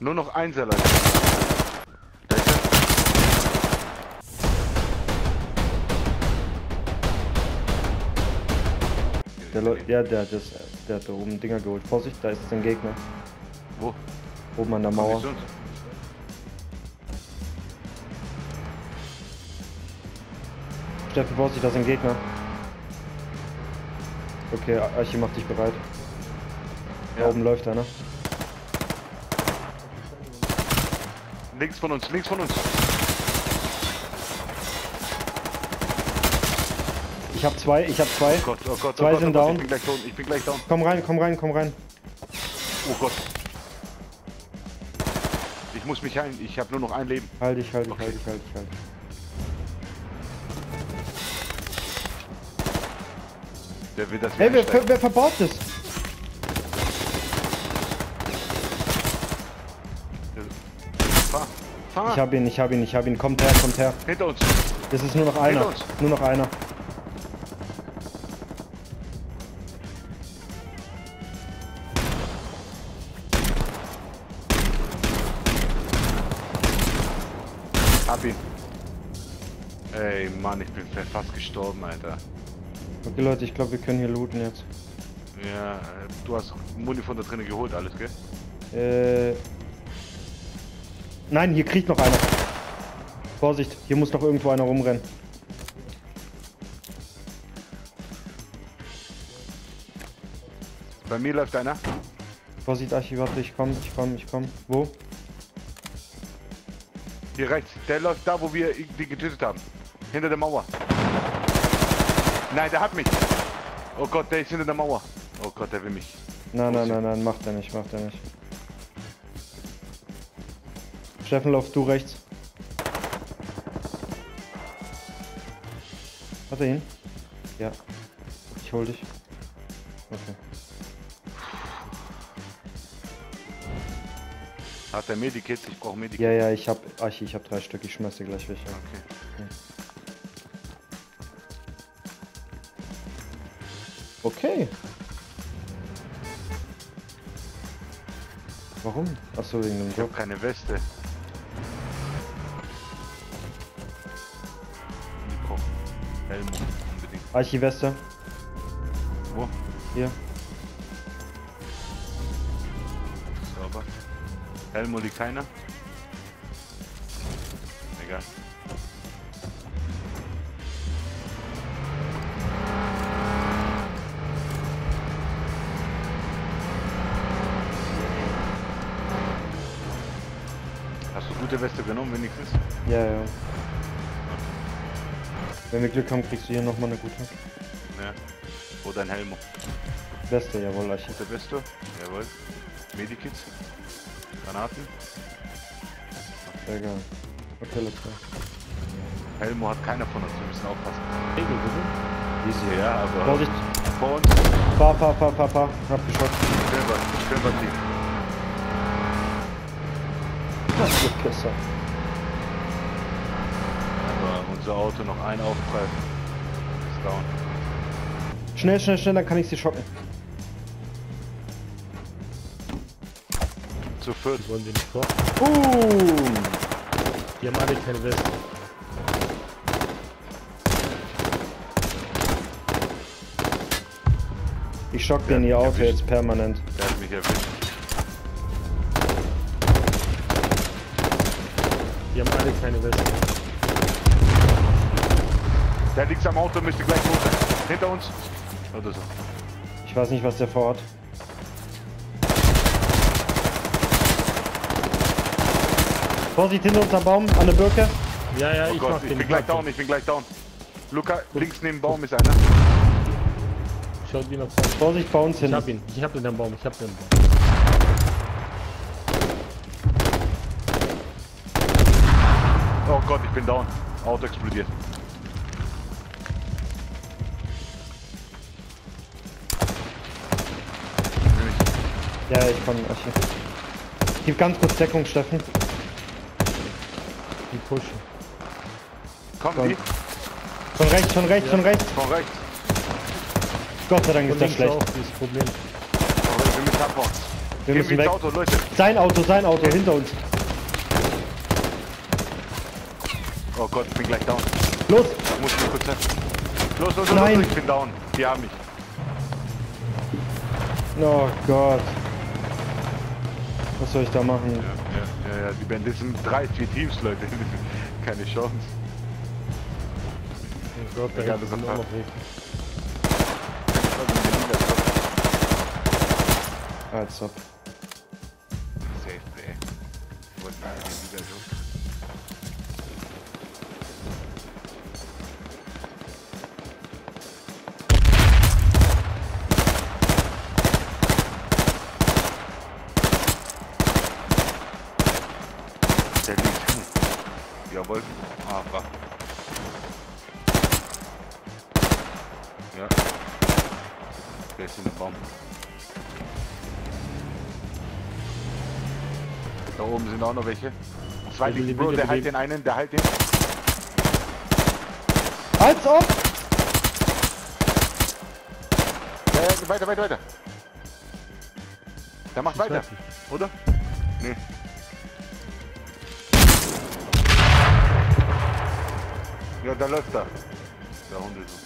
Nur noch Einser, Leute. Da ist der hat da oben Dinger geholt. Vorsicht, da ist ein Gegner. Wo? Oben an der Mauer. Steffen, Vorsicht, da ist ein Gegner. Okay, Archie, mach dich bereit. Da oben läuft einer. Links von uns, links von uns. Ich hab zwei. Oh Gott, oh Gott, Zwei oh Gott, sind oh Gott, down. Ich bin gleich down. Komm rein. Oh Gott. Ich muss mich heilen, ich habe nur noch ein Leben. Halt dich. Der will das. Ey, wer verbaut das? Fahr. Ich hab ihn. Kommt her. Hinter uns. Das ist nur noch einer. Nur noch einer. Hab ihn. Ey Mann, ich bin fast gestorben, Alter. Okay Leute, ich glaube wir können hier looten jetzt. Ja, du hast Muni von da drinnen geholt, alles, gell? Nein, hier kriegt noch einer. Vorsicht, hier muss noch irgendwo einer rumrennen. Bei mir läuft einer. Vorsicht, Archie, warte, ich komm. Wo? Hier rechts. Der läuft da, wo wir die getötet haben. Hinter der Mauer. Nein, der hat mich. Oh Gott, der ist hinter der Mauer. Oh Gott, der will mich. Nein, macht er nicht. Steffen, lauf du rechts. Hat er ihn? Ja. Ich hol dich. Okay. Hat der Medikits? Ich brauche Medikits. Ja, ich hab 3 Stück, ich schmeiß dir gleich welche. Okay. Warum? Achso, wegen dem Ich Job. hab keine Weste. Ich brauche Helm unbedingt. Archiveste. Wo? Hier. Sauber. Helmo liegt keiner. Egal. Hast du gute Weste genommen wenigstens? Ja. Wenn wir Glück haben, kriegst du hier nochmal eine gute. Ja. Oder ein Helmo. Weste, jawohl, Archie. Gute Weste? Jawohl. Medikits. Granaten. Sehr geil. Okay, let's go. Helmo hat keiner von uns, wir müssen aufpassen. Easy. Ja, aber... Vorsicht! Vor uns. Fahr. Hab geschossen. Schön was liegt. Das wird besser. Aber unser Auto noch ein Aufprall. Ist down. Schnell, dann kann ich sie schocken. Zu viert. Die wollen die nicht vor. Boom! Die haben alle keine Weste. Ich schock den ihr Auto jetzt permanent. Der hat mich erwischt. Die haben alle keine Weste. Der liegt am Auto, müsste gleich los sein. Hinter uns. Oder so. Ich weiß nicht, was der vorhat. Vorsicht, hinter uns am Baum, an der Birke. Ja, Oh ich Gott, mach den. ich bin gleich down. Luca, links neben dem Baum ist einer. Schau die noch vor. Vorsicht, bei uns Ich hin. hab ihn. Ich hab den am Baum. Oh Gott, ich bin down. Auto explodiert. Ja, ich komm, Archie. Gib ganz kurz Deckung, Steffen. Die pushen. Kommen die? Von rechts. Von rechts. Gott sei Dank ist das links schlecht. auch, dieses Problem. Aber wir müssen abhauen. Wir Gehen müssen wir weg. ins Auto, Leute. Sein Auto, hinter uns. Oh Gott, ich bin gleich down. Los! Ich muss mich kurz setzen. Los, Nein. ich bin down. Die haben mich. Oh Gott. Was soll ich da machen? Ja, die Band, das sind 3-4 Teams, Leute. Keine Chance. Oh Gott, da Ja, hinten das sind ist auch ein noch weg. Als ob. Safe, ey. Wollte ich wieder so. Der liegt. Jawohl. Ah, war. Ja. Der ist in dem Baum. Da oben sind auch noch welche. Zwei Will die liegen, Bro, wieder der halt bewegen? den einen, der halt den. Als ob! Ja, weiter. Der macht weiter, fertig. oder? Nee. Ja, da läuft er. Der Hund ist so.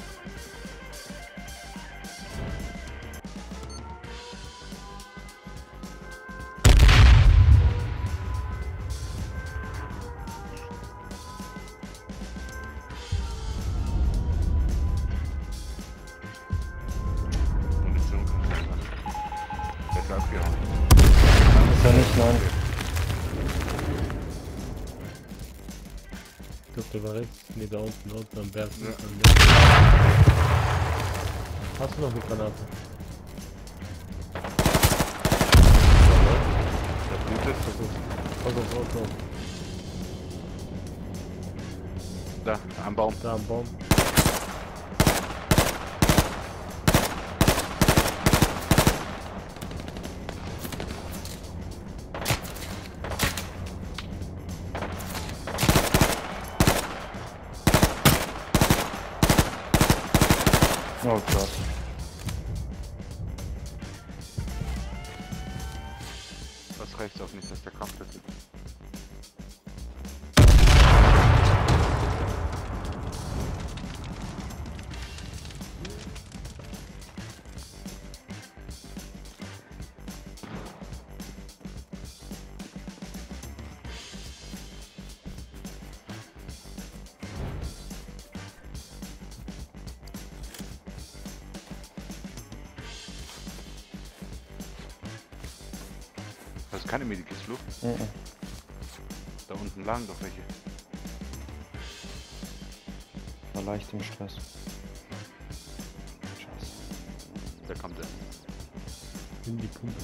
Munition kann ich nicht machen. Der ist abgehauen. Ist ja nicht, nein. Ich glaube, der war rechts. Ne, da unten am Berg. Ja. Hast du noch eine Granate? Der blutet. Pass auf. Da, am Baum. Da am Baum. Oh Gott. Was reicht auch nicht, dass der Kampf ist. Das ist keine Medikits, Flo. Da unten lagen doch welche. War leicht im Stress. Scheiße. Da kommt er. In die Pumpe.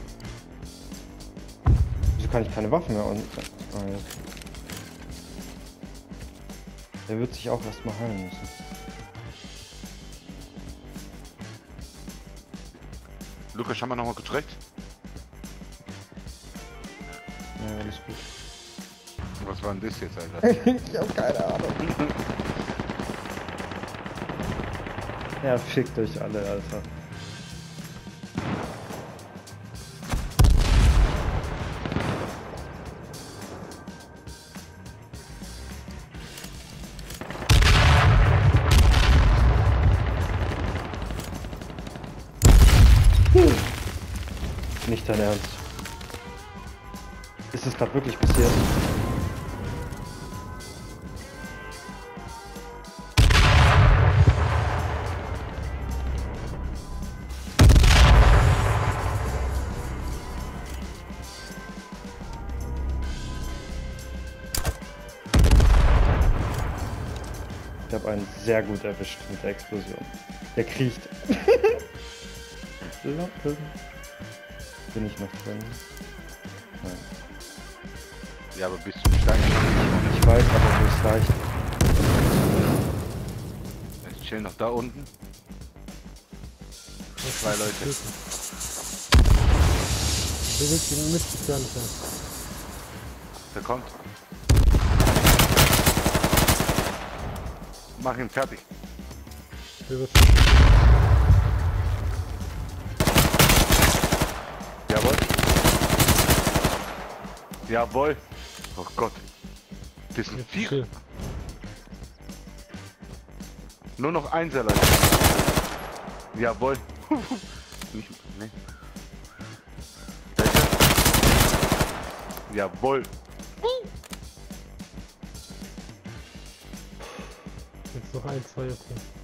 Wieso kann ich keine Waffen mehr unten? Ah, jetzt. Der wird sich auch erstmal heilen müssen. Lukas, schau mal nochmal kurz rechts. Ja, alles gut. Was war denn das jetzt, Alter? Ich hab keine Ahnung. Ja, fickt euch alle, Alter. Nicht dein Ernst. Ist es gerade wirklich passiert? Ich habe einen sehr gut erwischt mit der Explosion. Der kriecht. Lappen. Bin ich noch drin? Nein. Ja, aber bist du nicht da? Ich weiß, aber wo ist leicht? Ich chill noch da unten. Zwei Leute. Der will ihn mit gar nicht an. Der kommt. Mach ihn fertig. Der wird Jawohl. Jawohl. Oh Gott. Das sind Jetzt 4. chill. Nur noch 1 Leute. Jawohl. Nicht, nee. Da ist er. Jawohl. Jetzt noch 1, 2, okay.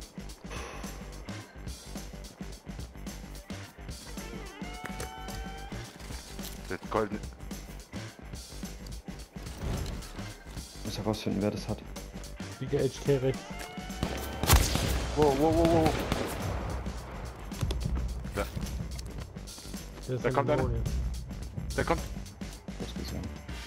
Das goldene. Ich muss herausfinden, wer das hat. Liga HK rechts. Wow, wow, wow, wow. Da, Der ist Da am kommt Büro einer. jetzt. der kommt. Das gesehen.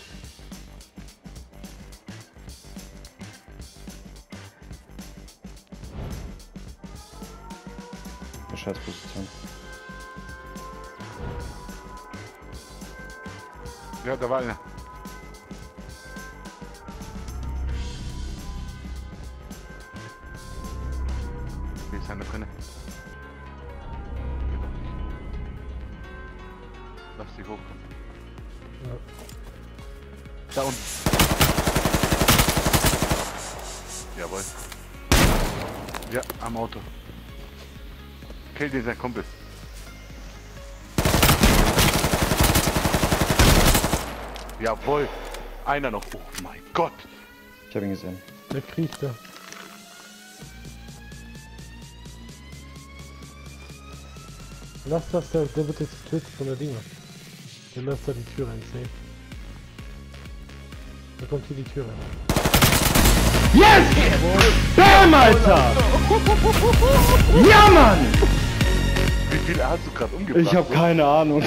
Eine Scheißposition. Ja, da war einer. Hier ist einer drinne. Geht doch nicht. Lass sie hochkommen. Ja. Da unten. Jawohl. Ja, am Auto. Kill den sein Kumpel. Jawohl. Einer noch. Oh mein Gott. Ich habe ihn gesehen. Der kriecht da. Lass das, der wird jetzt getötet von der Dinger. Der lässt da die Tür rein, safe. Da kommt hier die Tür rein. Yes! Bam, Alter! Ja, Mann! Wie viele hast du gerade umgebracht? Ich habe keine Ahnung.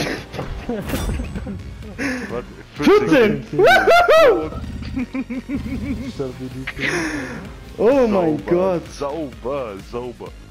Warte, 14! Stabil die Tür. Oh mein Sauber, Gott! Sauber, sauber.